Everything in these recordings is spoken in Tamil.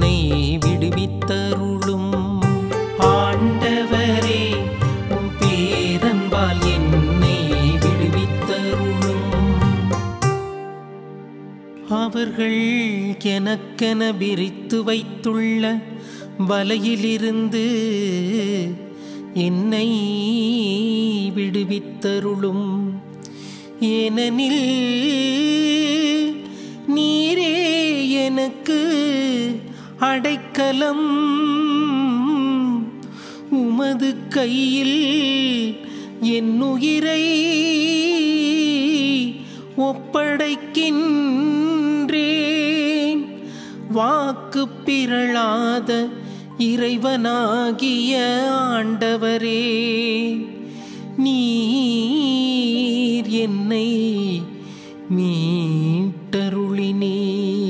என்னை விடுவித்தருளும். ஆண்டவரே உம் பேரன்பால் என்னை விடுவித்தருளும். அவர்கள் எனக்கென விரித்து வைத்துள்ள வலையிலிருந்து என்னை விடுவித்தருளும். ஏனெனில் நீரே எனக்கு அடைக்கலம். உமது கையில் என் உயிரை ஒப்படைக்கின்றேன். வாக்கு பிறழாத இறைவனாகிய ஆண்டவரே, நீர் என்னை மீட்டருளினே.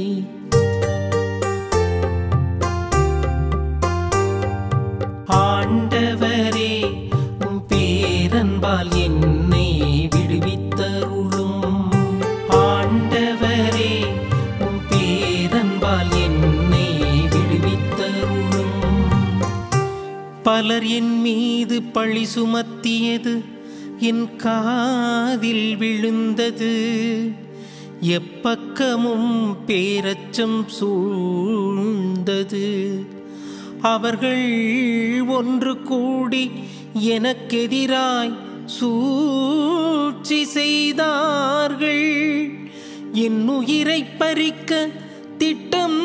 ஆண்டவரே உம் பேரன்பால் என்னை விடுவித்தருளும். ஆண்டவரே உம் பேரன்பால் என்னை விடுவித்தருளும். பலர் என் மீது பழி சுமத்தியது என் காதில் விழுந்தது. எப்பக்கமும் பேரச்சம் சூழ்ந்தது. அவர்கள் ஒன்று கூடி எனக்கெதிராய் சூழ்ச்சி செய்தார்கள். என் உயிரை பறிக்க திட்டம்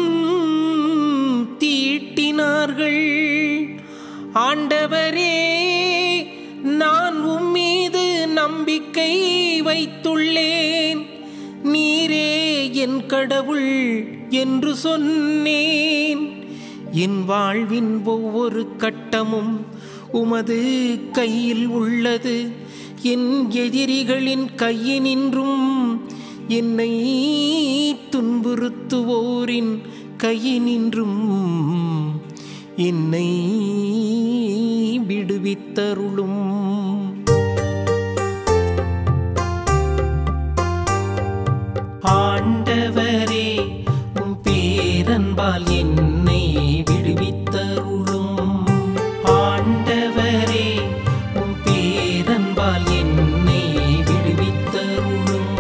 தீட்டினார்கள். ஆண்டவரே, நான் உம்மீது நம்பிக்கை வைத்துள்ளேன். நீரே என் கடவுள் என்று சொன்னேன். என் வாழ்வின் ஒவ்வொரு கட்டமும் உமது கையில் உள்ளது. என் எதிரிகளின் கையினின்றும் என்னை துன்புறுத்துவோரின் கையினின்றும் என்னை விடுவித்தருளும். ஆண்டவரே உம் பேரன்பால் என்னை விடுவித்தருளும். ஆண்டவரே உம் பேரன்பால் என்னை விடுவித்தருளும்.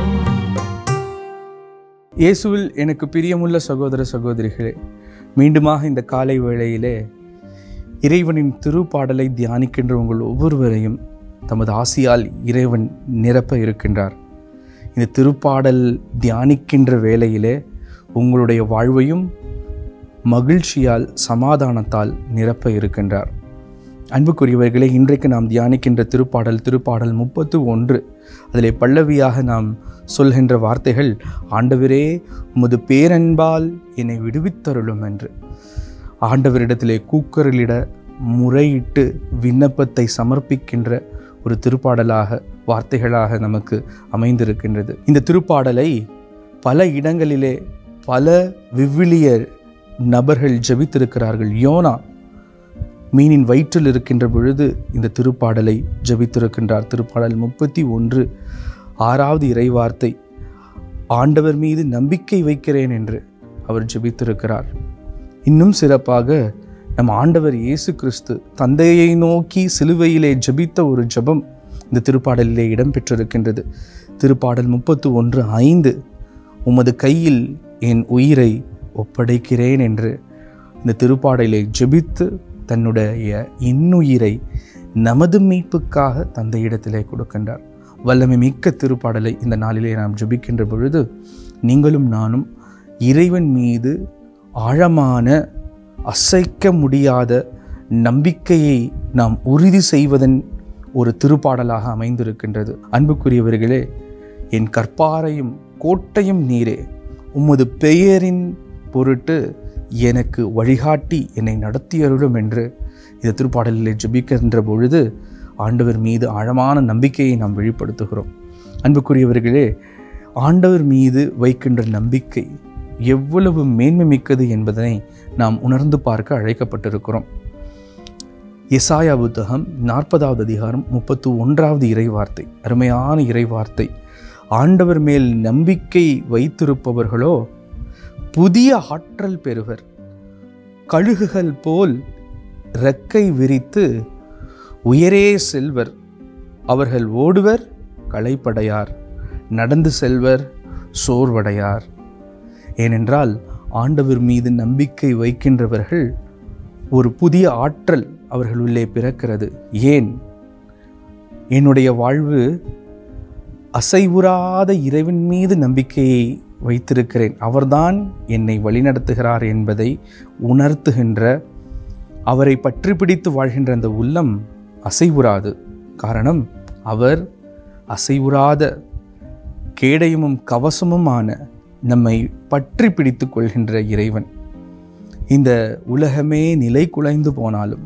இயேசுவில் எனக்கு பிரியமுள்ள சகோதர சகோதரிகளே, மீண்டுமாக இந்த காலை வேளையிலே இறைவனின் திருப்பாடலை தியானிக்கின்ற உங்கள் ஒவ்வொருவரையும் தமது ஆசியால் இறைவன் நிரப்ப இருக்கின்றார். இந்த திருப்பாடல் தியானிக்கின்ற வேளையிலே உங்களுடைய வாழ்வையும் மகிழ்ச்சியால் சமாதானத்தால் நிரப்ப இருக்கின்றார். அன்புக்குரியவர்களே, இன்றைக்கு நாம் தியானிக்கின்ற திருப்பாடல் 31. அதிலே பல்லவியாக நாம் சொல்கின்ற வார்த்தைகள், ஆண்டவரே உமது பேரன்பால் என்னை விடுவித்தருளும் என்று. ஆண்டவரிடத்திலே கூக்குரலிட முறையிட்டு விண்ணப்பத்தை சமர்ப்பிக்கின்ற ஒரு திருப்பாடலாக, வார்த்தைகளாக நமக்கு அமைந்திருக்கின்றது. இந்த திருப்பாடலை பல இடங்களிலே பல விவிலிய நபர்கள் ஜெபித்திருக்கிறார்கள். யோனா மீனின் வயிற்றில் இருக்கின்ற பொழுது இந்த திருப்பாடலை ஜெபித்திருக்கின்றார். திருப்பாடல் 31 6வது இறைவார்த்தை, ஆண்டவர் மீது நம்பிக்கை வைக்கிறேன் என்று அவர் ஜெபித்திருக்கிறார். இன்னும் சிறப்பாக நம் ஆண்டவர் இயேசு கிறிஸ்து தந்தையை நோக்கி சிலுவையிலே ஜெபித்த ஒரு ஜெபம் இந்த திருப்பாடலிலே இடம்பெற்றிருக்கின்றது. திருப்பாடல் 31:5, உமது கையில் என் உயிரை ஒப்படைக்கிறேன் என்று இந்த திருப்பாடலை ஜெபித்து தன்னுடைய இன்னுயிரை நமது மீட்புக்காக தந்தையிடத்திலே கொடுக்கின்றார். வல்லமை மிக்க திருப்பாடலை இந்த நாளிலே நாம் ஜெபிக்கின்ற பொழுது நீங்களும் நானும் இறைவன் மீது ஆழமான அசைக்க முடியாத நம்பிக்கையை நாம் உறுதி செய்வதன் ஒரு திருப்பாடலாக அமைந்திருக்கின்றது. அன்புக்குரியவர்களே, என் கற்பாரையும் கோட்டையும் நீரே, உமது பெயரின் பொருட்டு எனக்கு வழிகாட்டி என்னை நடத்தியருளும் என்று இந்த திருப்பாடலில் ஜெபிக்கின்ற பொழுது ஆண்டவர் மீது ஆழமான நம்பிக்கையை நாம் வெளிப்படுத்துகிறோம். அன்புக்குரியவர்களே, ஆண்டவர் மீது வைக்கின்ற நம்பிக்கை எவ்வளவு மேன்மை மிக்கது என்பதனை நாம் உணர்ந்து பார்க்க அழைக்கப்பட்டிருக்கிறோம். எசாயா புத்தகம் 40வது அதிகாரம் 31வது இறைவார்த்தை, அருமையான இறைவார்த்தை. ஆண்டவர் மேல் நம்பிக்கை வைத்திருப்பவர்களோ புதிய ஆற்றல் பெறுவர், கழுகுகள் போல் இறக்கை விரித்து உயரே செல்வர். அவர்கள் ஓடுவர், களைப்படையார், நடந்து செல்வர், சோர்வடையார். ஏனென்றால் ஆண்டவர் மீது நம்பிக்கை வைக்கின்றவர்கள் ஒரு புதிய ஆற்றல் அவர்களுள்ளே பிறக்கிறது. ஏன்? என்னுடைய வாழ்வு அசைவுறாத இறைவன் மீது நம்பிக்கையை வைத்திருக்கிறேன், அவர்தான் என்னை வழிநடத்துகிறார் என்பதை உணர்த்துகின்ற, அவரை பற்றி பிடித்து வாழ்கின்ற அந்த உள்ளம் அசைவுறாது. காரணம், அவர் அசைவுறாத கேடயமும் கவசமுமான நம்மை பற்றி பிடித்து கொள்கின்ற இறைவன். இந்த உலகமே நிலை குலைந்து போனாலும்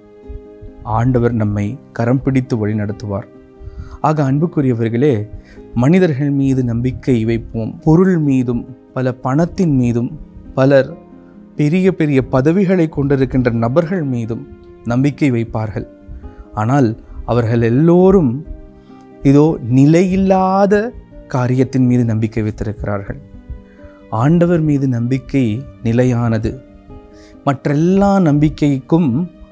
ஆண்டவர் நம்மை கரம் பிடித்து வழி நடத்துவார். ஆக அன்புக்குரியவர்களே, மனிதர்கள் மீது நம்பிக்கை வைப்போம். பொருள் மீதும் பல பணத்தின் மீதும் பலர் பெரிய பெரிய பதவிகளை கொண்டிருக்கின்ற நபர்கள் மீதும் நம்பிக்கை வைப்பார்கள். ஆனால் அவர்கள் எல்லோரும் இதோ நிலையில்லாத காரியத்தின் மீது நம்பிக்கை வைத்திருக்கிறார்கள். ஆண்டவர் மீது நம்பிக்கை நிலையானது. மற்றெல்லா நம்பிக்கைக்கும்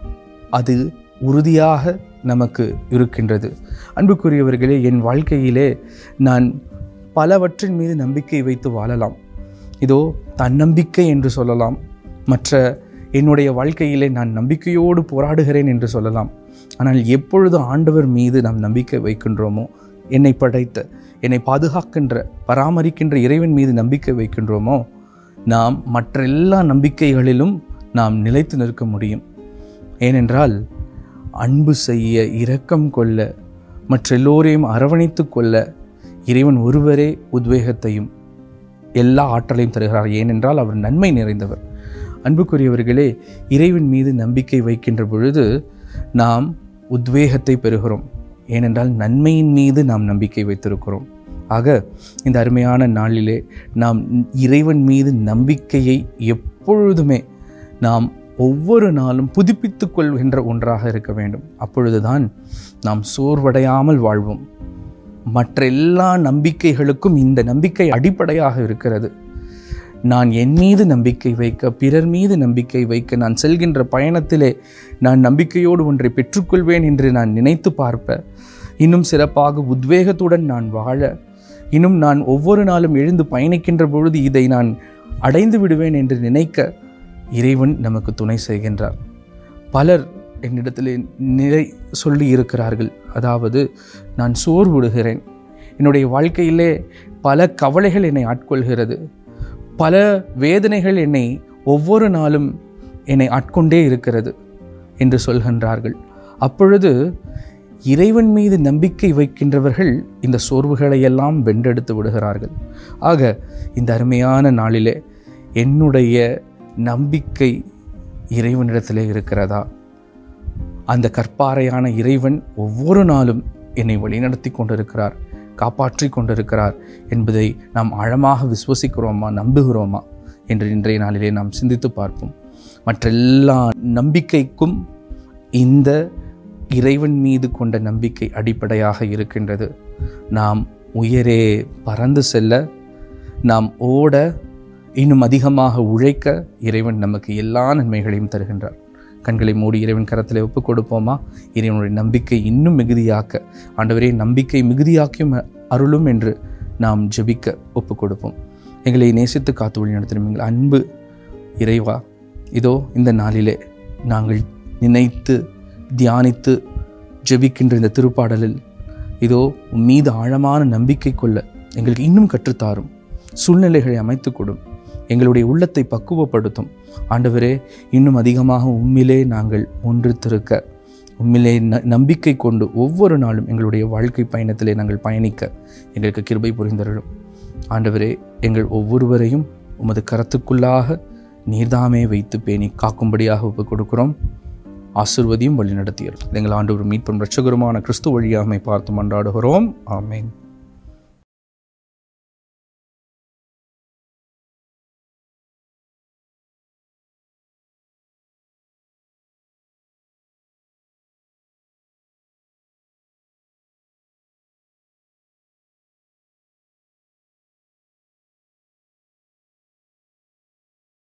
அது உறுதியாக நமக்கு இருக்கின்றது. அன்புக்குரியவர்களே, என் வாழ்க்கையிலே நான் பலவற்றின் மீது நம்பிக்கை வைத்து வாழலாம். இதோ தன்னம்பிக்கை என்று சொல்லலாம். மற்ற என்னுடைய வாழ்க்கையிலே நான் நம்பிக்கையோடு போராடுகிறேன் என்று சொல்லலாம். ஆனால் எப்பொழுது ஆண்டவர் மீது நாம் நம்பிக்கை வைக்கின்றோமோ, என்னை படைத்த, என்னை பாதுகாக்கின்ற, பராமரிக்கின்ற இறைவன் மீது நம்பிக்கை வைக்கின்றோமோ, நாம் மற்ற எல்லா நம்பிக்கைகளிலும் நாம் நிலைத்து நிற்க முடியும். ஏனென்றால் அன்பு செய்ய, இரக்கம் கொள்ள, மற்ற எல்லோரையும் அரவணைத்து கொள்ள இறைவன் ஒருவரே உத்வேகத்தையும் எல்லா ஆற்றலையும் தருகிறார். ஏனென்றால் அவர் நன்மை நிறைந்தவர். அன்புக்குரியவர்களே, இறைவன் மீது நம்பிக்கை வைக்கின்ற பொழுது நாம் உத்வேகத்தை பெறுகிறோம். ஏனென்றால் நன்மையின் மீது நாம் நம்பிக்கை வைத்திருக்கிறோம். ஆக இந்த அருமையான நாளிலே நாம் இறைவன் மீது நம்பிக்கையை எப்பொழுதுமே நாம் ஒவ்வொரு நாளும் புதுப்பித்து கொள்கின்ற ஒன்றாக இருக்க வேண்டும். அப்பொழுதுதான் நாம் சோர்வடையாமல் வாழ்வோம். மற்ற எல்லா நம்பிக்கைகளுக்கும் இந்த நம்பிக்கை அடிப்படையாக இருக்கிறது. நான் என் மீது நம்பிக்கை வைக்க, பிறர் மீது நம்பிக்கை வைக்க, நான் செல்கின்ற பயணத்திலே நான் நம்பிக்கையோடு ஒன்றை பெற்றுக்கொள்வேன் என்று நான் நினைத்து பார்ப்ப, இன்னும் சிறப்பாக உத்வேகத்துடன் நான் வாழ, இன்னும் நான் ஒவ்வொரு நாளும் எழுந்து பயணிக்கின்ற பொழுது இதை நான் அடைந்து விடுவேன் என்று நினைக்க இறைவன் நமக்கு துணை செய்கின்றார். பலர் என்னிடத்தில் நிலை சொல்லி இருக்கிறார்கள். அதாவது, நான் சோர்வுடுகிறேன், என்னுடைய வாழ்க்கையிலே பல கவலைகள் என்னை ஆட்கொள்கிறது, பல வேதனைகள் என்னை ஒவ்வொரு நாளும் என்னை ஆட்கொண்டே இருக்கிறது என்று சொல்கின்றார்கள். அப்பொழுது இறைவன் மீது நம்பிக்கை வைக்கின்றவர்கள் இந்த சோர்வுகளை எல்லாம் வென்றெடுத்து விடுகிறார்கள். ஆக இந்த அருமையான நாளிலே என்னுடைய நம்பிக்கை இறைவனிடத்திலே இருக்கிறதா? அந்த கற்பாறையான இறைவன் ஒவ்வொரு நாளும் என்னை வழிநடத்தி கொண்டிருக்கிறார், காப்பாற்றி கொண்டிருக்கிறார் என்பதை நாம் ஆழமாக விசுவசிக்கிறோமா, நம்புகிறோமா என்று இன்றைய நாளிலே நாம் சிந்தித்து பார்ப்போம். மற்றெல்லா நம்பிக்கைக்கும் இந்த இறைவன் மீது கொண்ட நம்பிக்கை அடிப்படையாக இருக்கின்றது. நாம் உயரே பறந்து செல்ல, நாம் ஓட, இன்னும் அதிகமாக உழைக்க இறைவன் நமக்கு எல்லா நன்மைகளையும் தருகின்றார். கண்களை மூடி இறைவன் கரத்தில் ஒப்புக் கொடுப்போமா? இறைவனுடைய நம்பிக்கை இன்னும் மிகுதியாக்க, ஆண்டவரே நம்பிக்கை மிகுதியாக்கியும் அருளும் என்று நாம் ஜெபிக்க ஒப்புக் கொடுப்போம். எங்களை நேசித்து காத்து வழி நடத்திடும் எங்கள் அன்பு இறைவா, இதோ இந்த நாளிலே நாங்கள் நினைத்து தியானித்து ஜெபிக்கின்ற இந்த திருப்பாடலில் இதோ மீது ஆழமான நம்பிக்கை கொள்ள எங்களுக்கு இன்னும் கற்றுத்தாரும். சூழ்நிலைகளை அமைத்து கொடும், எங்களுடைய உள்ளத்தை பக்குவப்படுத்தும். ஆண்டவரே, இன்னும் அதிகமாக உம்மிலே நாங்கள் ஒன்றித்திருக்க, உம்மிலே நம்பிக்கை கொண்டு ஒவ்வொரு நாளும் எங்களுடைய வாழ்க்கை பயணத்திலே நாங்கள் பயணிக்க எங்களுக்கு கிருபை புரிந்தருளும். ஆண்டவரே, எங்கள் ஒவ்வொருவரையும் உமது கரத்துக்குள்ளாக நீர்தாமே வைத்து பேணி காக்கும்படியாக ஒப்புக் கொடுக்கிறோம். ஆசீர்வதியும் வழி நடத்தியர் எங்கள் ஆண்டவர் மீட்பும் இரட்சகருமான கிறிஸ்து வழியாக பார்த்து மன்றாடுகிறோம். ஆமென்.